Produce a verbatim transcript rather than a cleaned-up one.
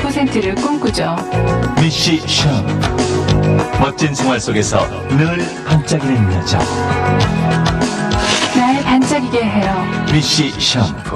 퍼센트를 꿈꾸죠. 미시 샴푸. 멋진 생활 속에서 늘 반짝이는 여자. 날 반짝이게 해요. 미시 샴푸.